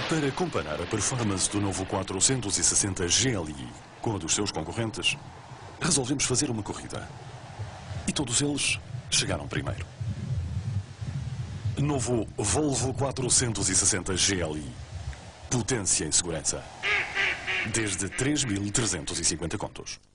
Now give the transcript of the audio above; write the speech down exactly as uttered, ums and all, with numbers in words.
Para comparar a performance do novo quatrocentos e sessenta G L I com a dos seus concorrentes, resolvemos fazer uma corrida. E todos eles chegaram primeiro. Novo Volvo quatrocentos e sessenta G L I. Potência em segurança. Desde três mil trezentos e cinquenta contos.